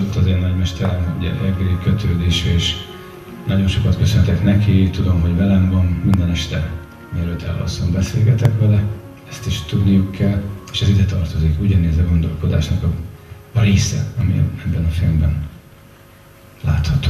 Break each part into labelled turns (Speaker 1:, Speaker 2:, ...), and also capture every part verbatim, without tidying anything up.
Speaker 1: ott az én nagymesterem, ugye Egri kötődés, és nagyon sokat köszöntek neki, tudom, hogy velem van, minden este, mielőtt elalszom, beszélgetek vele, ezt is tudniuk kell, és ez ide tartozik, ugyanígy a gondolkodásnak a, a része, ami ebben a filmben látható.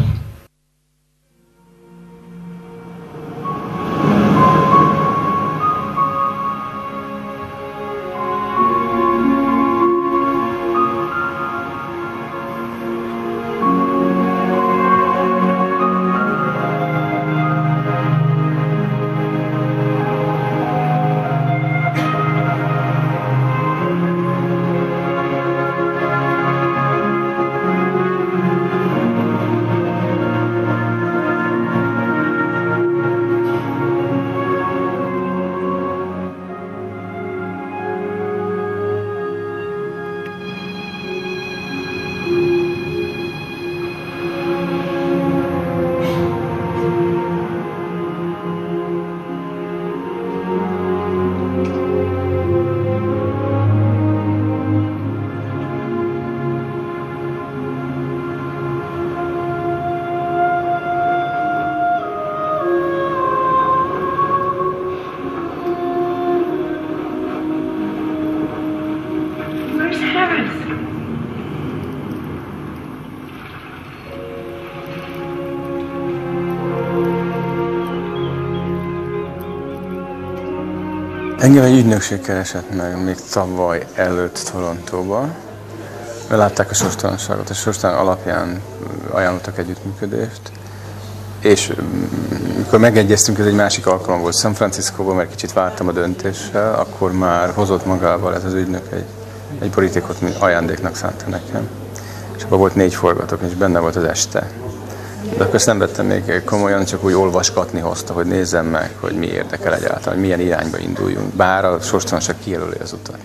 Speaker 2: Engem egy ügynökség keresett meg még tavaly előtt Torontóba, mert látták a sorstalanságot, a sorstalan alapján ajánlottak együttműködést, és mikor megegyeztünk, ez egy másik alkalom volt San Franciscóban, mert kicsit vártam a döntéssel, akkor már hozott magával ez az ügynök egy, egy borítékot, mint ajándéknak szánta nekem. És abban volt négy forgatók, és benne volt az este. De akkor ezt nem vettem még komolyan, csak úgy olvasgatni hozta, hogy nézzem meg, hogy mi érdekel egyáltalán, hogy milyen irányba induljunk, bár a sorstalanság kijelöli az utat.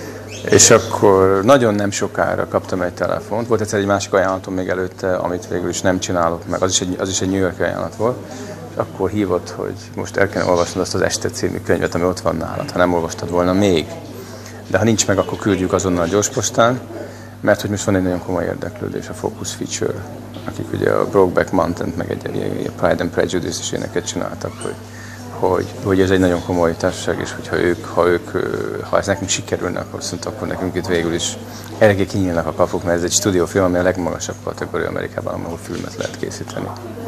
Speaker 2: És akkor nagyon nem sokára kaptam egy telefont, volt egyszer egy másik ajánlatom még előtte, amit végül is nem csinálok meg, az is egy, az is egy New York ajánlat volt, és akkor hívott, hogy most el kell olvasnod azt az Este című könyvet, ami ott van nálad, ha nem olvastad volna még. De ha nincs meg, akkor küldjük azonnal a gyorspostán, mert hogy most van egy nagyon komoly érdeklődés, a Focus Feature, akik ugye a Brokeback Mountain-t, meg egy, egy Pride and Prejudice is éneket csináltak, hogy, hogy, hogy ez egy nagyon komoly társaság, és hogyha ők, ha ők, ha ez nekünk sikerülne, akkor szerint akkor nekünk itt végül is eléggé kinyílnak a kapuk, mert ez egy stúdiófilm, ami a legmagasabb kategória Amerikában, ahol filmet lehet készíteni.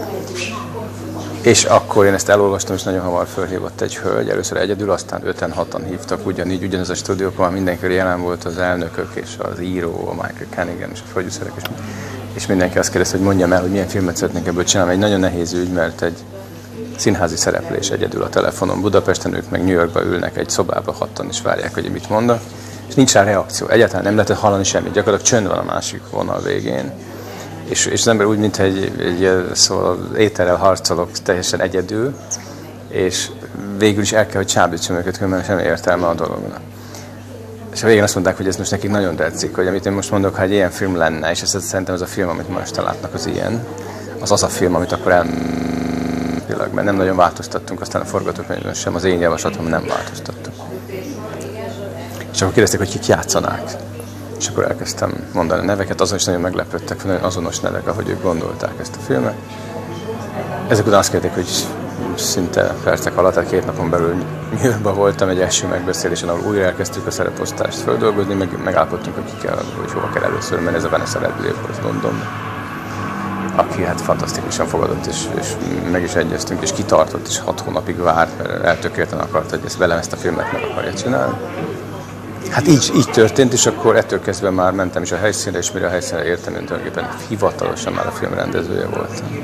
Speaker 2: És akkor én ezt elolvastam, és nagyon hamar felhívott egy hölgy, először egyedül, aztán öten, hatan hívtak, ugyanígy, ugyanaz a stúdióban mindenki jelen volt, az elnökök és az író, a Michael Canigan és a producerek, és, és mindenki azt kérdezte, hogy mondjam el, hogy milyen filmet szeretnénk ebből csinálni. Egy nagyon nehéz ügy, mert egy színházi szereplés egyedül a telefonon. Budapesten ők meg New Yorkba ülnek egy szobába, hatan is várják, hogy mit mondok, és nincs rá reakció. Egyáltalán nem lehetett hallani semmit, gyakorlatilag csönd van a másik vonal végén. És, és az ember úgy, mintha egy, egy szóval ételrel harcolok teljesen egyedül, és végül is el kell, hogy csábítsam őket, különben semmi értelme a dolognak. És a végén azt mondták, hogy ez most nekik nagyon tetszik, hogy amit én most mondok, ha egy ilyen film lenne, és ez, szerintem ez a film, amit ma este látnak, az ilyen, az az a film, amit akkor el... mert nem nagyon változtattunk, aztán a forgatókönyvben sem, az én javaslatom nem változtattuk. És akkor kérdezték, hogy kik játszanák. És akkor elkezdtem mondani a neveket, azon is nagyon meglepődtek, nagyon azonos nevek, ahogy ők gondolták ezt a filmet. Ezek után azt kérdezték, hogy szinte percek alatt, tehát két napon belül New Yorkban voltam egy első megbeszélésen, ahol újra elkezdtük a szereposztást földolgozni, meg megállapodtunk, hogy ki kell, hogy hova kell először, mert ez a Vanessa Redgrave volt Londonban, aki hát fantasztikusan fogadott, és, és meg is egyeztünk, és kitartott, és hat hónapig várt, mert eltökélten akart, hogy ezt velem ezt a filmet meg akarja csinálni. Hát így, így történt, és akkor ettől kezdve már mentem is a helyszínre, és mire a helyszínre értem, én tulajdonképpen hivatalosan már a film rendezője voltam.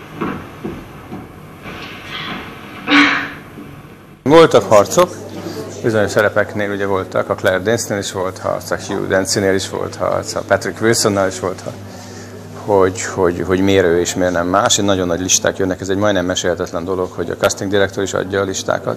Speaker 2: Voltak harcok, bizonyos szerepeknél ugye voltak, a Claire Danes-nél is volt harc, a Hugh Dancy-nél is volt harc, a Patrick Wilsonnál is volt harc, hogy, hogy, hogy miért ő és miért nem más. Nagyon nagy listák jönnek, ez egy majdnem mesélhetetlen dolog, hogy a casting director is adja a listákat,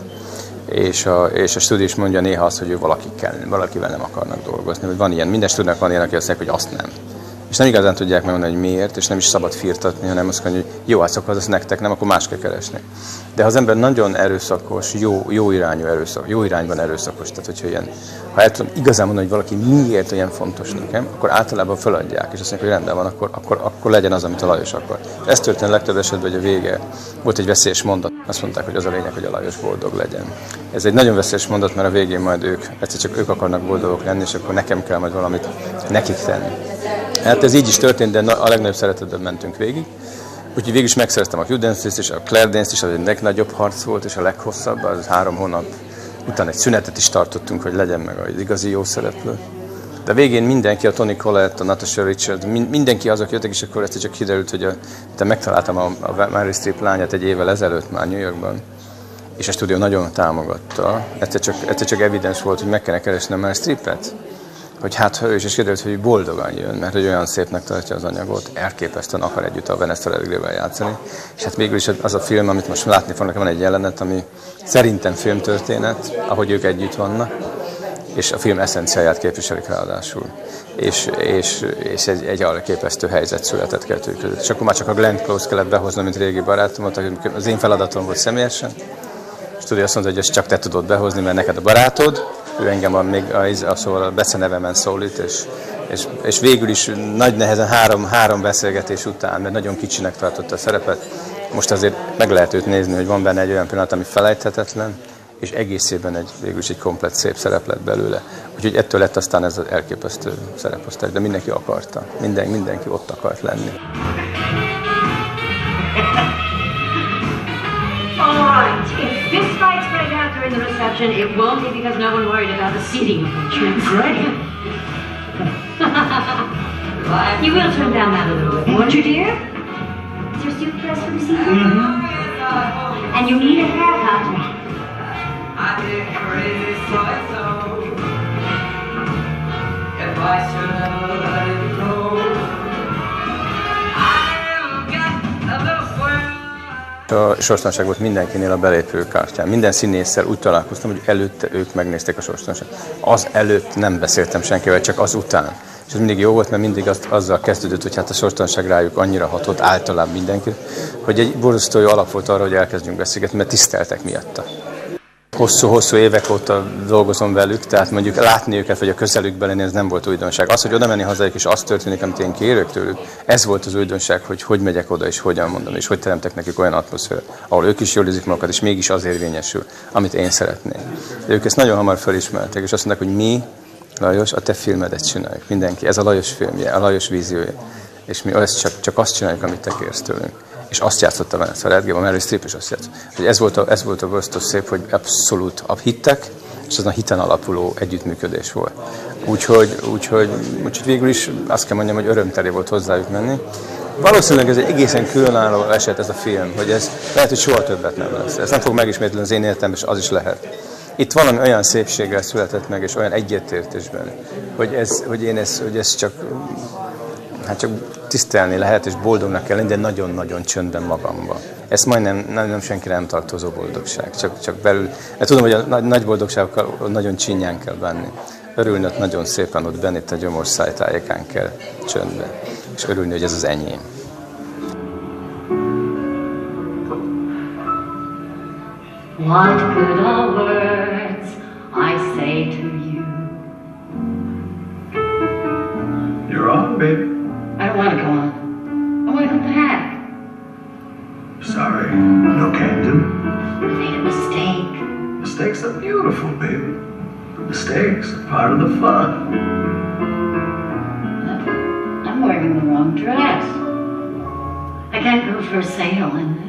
Speaker 2: és a, és a stúdió is mondja néha azt, hogy ő valakikkel, valakivel nem akarnak dolgozni. Vagy van ilyen, minden stúdiónak van ilyen, aki azt mondja, hogy azt nem. És nem igazán tudják megmondani, hogy miért, és nem is szabad firtatni, hanem azt mondja, hogy jó, hát akkor az nektek nem, akkor más kell keresni. De ha az ember nagyon erőszakos, jó, jó irányú erőszak, jó irányban erőszakos, tehát hogyha ilyen, ha el tudom igazán mondani, hogy valaki miért olyan fontos nekem, akkor általában feladják, és azt mondják, hogy rendben van, akkor, akkor, akkor legyen az, amit a Lajos akar. Ez történt legtöbb esetben, hogy a vége volt egy veszélyes mondat, azt mondták, hogy az a lényeg, hogy a Lajos boldog legyen. Ez egy nagyon veszélyes mondat, mert a végén majd ők, egyszer csak ők akarnak boldogok lenni, és akkor nekem kell majd valamit nekik tenni. Hát ez így is történt, de a legnagyobb szeretetben mentünk végig. Úgyhogy végül is megszereztem a Hugh Dancy-t és a Claire Danes-t is, az egy legnagyobb harc volt, és a leghosszabb, az három hónap után egy szünetet is tartottunk, hogy legyen meg az igazi jó szereplő. De a végén mindenki, a Toni Collette, a Natasha Richards, mindenki azok jöttek, és akkor ezt csak kiderült, hogy a, megtaláltam a, a Mary Streep lányát egy évvel ezelőtt már New Yorkban, és a stúdió nagyon támogatta. Egyszer csak, egyszer csak evidens volt, hogy meg kellene keresni a Mary Streepet, hogy hát ha ő is, és kiderült, hogy boldogan jön, mert hogy olyan szépnek tartja az anyagot, elképesztően akar együtt a Vanessa Redgrave-vel játszani. És hát végül is az a film, amit most látni fognak, van egy jelenet, ami szerintem filmtörténet, ahogy ők együtt vannak, és a film eszenciáját képviselik ráadásul. És, és, és egy, egy elképesztő helyzet született kettőjük között. És akkor már csak a Glenn Close kellett behoznom, mint régi barátomot, az én feladatom volt személyesen. És tudja, azt mondta, hogy ezt csak te tudod behozni, mert neked a barátod, ő engem a, még a, a, szóval a becenevemen szólít, és, és, és végül is nagy nehezen három, három beszélgetés után, mert nagyon kicsinek tartotta a szerepet, most azért meg lehet őt nézni, hogy van benne egy olyan pillanat, ami felejthetetlen, és egészében egy, végül is egy komplett szép szerep lett belőle. Úgyhogy ettől lett aztán ez az elképesztő szereposztály, de mindenki akarta, Minden, mindenki ott akart lenni.
Speaker 3: This fight's break out during the reception, it won't be because no one worried about the seating arrangements, right? You will turn down that a little bit, won't you, dear? Is your suit dress from season? Mm-hmm. And you need a haircut. I did crazy so if I should have let it go. I'll get a little swell.
Speaker 2: A sorstalanság volt mindenkinél a belépőkártyán. Minden színésszel úgy találkoztam, hogy előtte ők megnézték a sorstalanságot. Az előtt nem beszéltem senkivel, csak az után. És ez mindig jó volt, mert mindig azt, azzal kezdődött, hogy hát a sorstalanság rájuk annyira hatott, általában mindenki, hogy egy borzasztó jó alap volt arra, hogy elkezdjünk beszélgetni, mert tiszteltek miatta. Hosszú-hosszú évek óta dolgozom velük, tehát mondjuk látni őket, vagy a közelükben lenni, ez nem volt újdonság. Az, hogy oda menni hazájuk, és az történik, amit én kérök tőlük, ez volt az újdonság, hogy hogy megyek oda, és hogyan mondom, és hogy teremtek nekik olyan atmoszférát, ahol ők is jól érzik magukat, és mégis az érvényesül, amit én szeretnék. De ők ezt nagyon hamar felismerték, és azt mondták, hogy mi, Lajos, a te filmedet csináljuk, mindenki. Ez a Lajos filmje, a Lajos víziója. És mi ezt csak, csak azt csináljuk, amit te kérsz tőlünk. És azt játszotta Vanessa Redgrave, a Meryl Streep is azt játszott. Ez volt a, ez volt a borzasztó szép, hogy abszolút hittek, és az a hiten alapuló együttműködés volt. Úgyhogy, úgyhogy, úgyhogy végül is azt kell mondjam, hogy örömteli volt hozzájuk menni. Valószínűleg ez egy egészen különálló eset ez a film, hogy ez lehet, hogy soha többet nem lesz. Ez nem fog megismételni az én életemben, és az is lehet. Itt valami olyan szépséggel született meg, és olyan egyetértésben, hogy ez, hogy én ez, hogy ez csak, hát csak tisztelni lehet, és boldognak kell lenni, de nagyon-nagyon csöndben magamba. Ez majdnem nem, nem senkire nem tartozó boldogság, csak, csak belül. Mert tudom, hogy a nagy, nagy boldogságokkal nagyon csinyán kell bánni. Örülni ott nagyon szépen, ott benne itt a gyomorszáj tájékán kell csöndben, és örülni, hogy ez az enyém.
Speaker 3: What good are words I say to you?
Speaker 4: You're on, baby.
Speaker 3: I don't want to go on. I want to come back.
Speaker 4: Sorry, no can do.
Speaker 3: I made a mistake.
Speaker 4: Mistakes are beautiful, baby. Mistakes are part of the fun.
Speaker 3: I'm wearing the wrong dress. I can't go for a sail in this.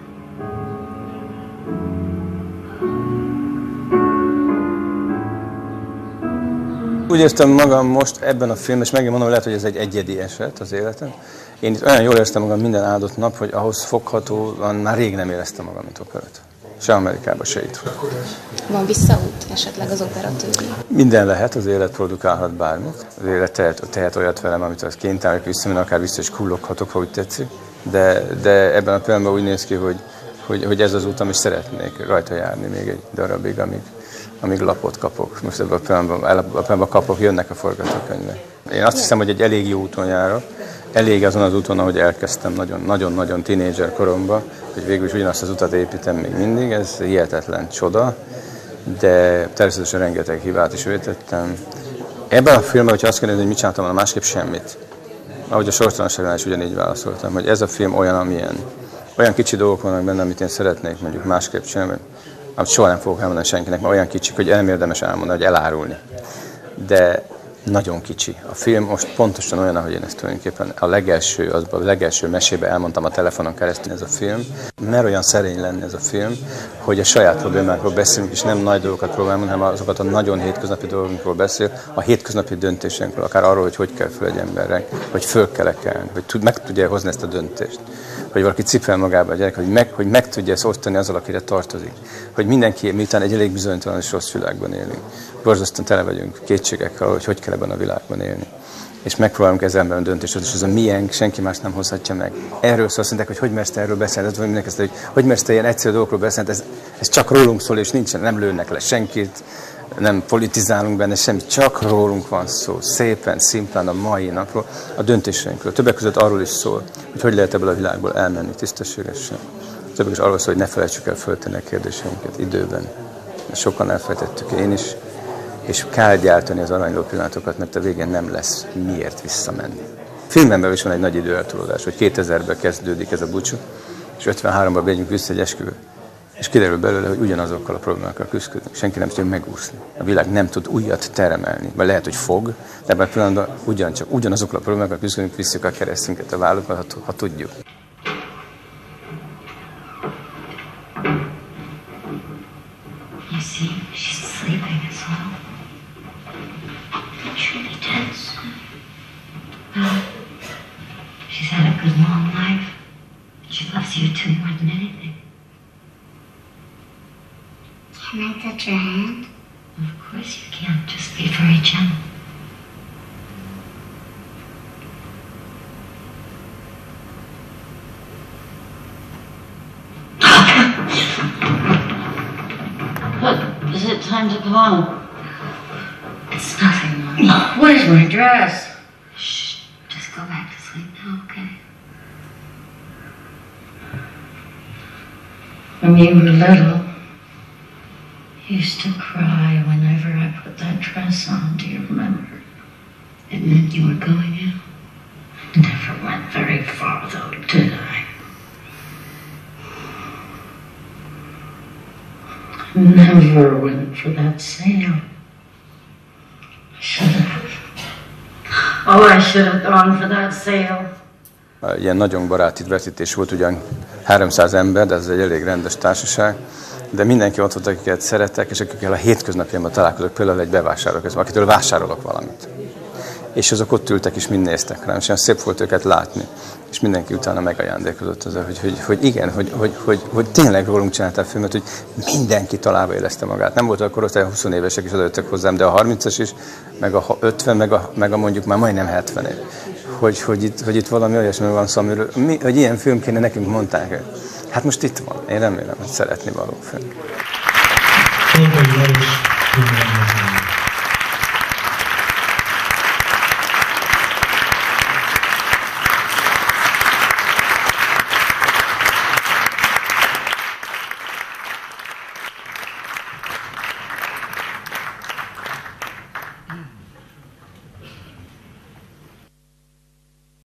Speaker 2: Úgy értem magam most ebben a filmben, és megint mondom, lehet, hogy ez egy egyedi eset az életem. Én itt olyan jól éreztem magam minden áldott nap, hogy ahhoz foghatóan már rég nem éreztem magam, mint operatőr. Se Amerikában, se itt.
Speaker 5: Van visszaút esetleg az operatőri?
Speaker 2: Minden lehet, az élet produkálhat bármit. Az élet tehet, tehet olyat velem, amit az kénytelenek visszamenni, akár vissza is kulloghatok, ha úgy tetszik. De, de ebben a pillanatban úgy néz ki, hogy, hogy, hogy ez az út, amit szeretnék rajta járni még egy darabig, amíg, amíg lapot kapok. Most ebben a pillanatban, a pillanatban kapok, jönnek a forgatókönyvek. Én azt hiszem, hogy egy elég jó úton járok. Elég azon az úton, ahogy elkezdtem nagyon-nagyon tínédzser koromban, hogy végül is ugyanazt az utat építem még mindig, ez hihetetlen csoda, de természetesen rengeteg hibát is vétettem. Ebben a filmben, hogyha azt kérdezni, hogy mit csináltam volna, másképp semmit. Ahogy a sorstalanságnál is ugyanígy válaszoltam, hogy ez a film olyan, amilyen. Olyan kicsi dolgok vannak benne, amit én szeretnék mondjuk másképp csinálni, amit soha nem fogok elmondani senkinek, mert olyan kicsik, hogy nem érdemes elmondani, hogy elárulni. De nagyon kicsi. A film most pontosan olyan, ahogy én ezt tulajdonképpen a legelső, az a legelső mesébe elmondtam a telefonon keresztül ez a film. Mer olyan szerény lenne ez a film, hogy a saját problémákról beszélünk, és nem nagy dolgokat próbálunk, hanem azokat a nagyon hétköznapi dolgokról beszél, a hétköznapi döntésünkről, akár arról, hogy hogy kell föl egy embernek, hogy föl kell kelni, hogy tud, meg tudja hozni ezt a döntést. Hogy valaki cipel magába a gyerek, hogy meg, hogy meg tudja ezt osztani azzal, akire tartozik. Hogy mindenki, miután egy elég bizonytalan és rossz világban élünk, borzasztóan tele vagyunk kétségekkel, hogy hogy kell ebben a világban élni. És megpróbálunk ezzel ember döntést, és az a miénk, senki más nem hozhatja meg. Erről szól, azt mondják, hogy hogy mersz te erről beszélni, vagy mindenki azt mondja, hogy hogy mersz te ilyen egyszerű dolgokról beszélni, ez, ez csak rólunk szól, és nincsen, nem lőnek le senkit, nem politizálunk benne semmit, csak rólunk van szó, szépen, szimplán a mai napról, a döntéseinkről. Többek között arról is szól, hogy hogy lehet ebből a világból elmenni tisztességesen. Többek is arról szól, hogy ne felejtsük el föltenni a kérdéseinket időben. Sokan elfelejtettük, én is, és kell gyártani az aranyló pillanatokat, mert a végén nem lesz miért visszamenni. Filmben is van egy nagy időeltolódás, hogy kétezerben kezdődik ez a búcsú, és ötvenháromban megyünk vissza egy esküvő. És kiderül belőle, hogy ugyanazokkal a problémákkal küzdünk. Senki nem tudja megúszni. A világ nem tud újat teremelni. Vagy lehet, hogy fog, de ebben a pillanatban ugyancsak ugyanazokkal a problémákkal küzdünk, visszük a keresztünket a vállukon, ha, ha tudjuk.
Speaker 3: You see, she's sleeping as well. She'll be tense. Well, she's had a good long life. She loves you too more than anything. Can I touch your hand? Of course you can. Just be very gentle. Look, is it time to go home? It's nothing, Mom. Where's my dress? Shh. Just go back to sleep now, okay? When you were little, you used to cry whenever I put that dress on, do you remember? It meant you were going out. Never went very far, though, did I? Never went for that sale. I should have. Oh, I should have gone for that sale.
Speaker 2: Ilyen nagyon baráti vetítés volt, ugyan háromszáz ember, de ez egy elég rendes társaság. De mindenki ott volt, akiket szeretek, és akikkel a hétköznapjaimban találkozok, például egy bevásároló közben, akitől vásárolok valamit. És azok ott ültek, és mind néztek rám, és olyan szép volt őket látni. És mindenki utána megajándékozott az, hogy, hogy, hogy igen, hogy, hogy, hogy, hogy tényleg rólunk csináltál filmet, hogy mindenki találba érezte magát. Nem volt a korosztály, a húsz évesek is odajöttek hozzám, de a harmincas is, meg a ötven, meg a, meg a mondjuk már majdnem hetven év. Hogy, hogy, itt, hogy itt valami olyasmi van szó, amiről, mi, hogy ilyen film kéne, nekünk mondták. Hát most itt van. Én remélem, hogy szeretni való film.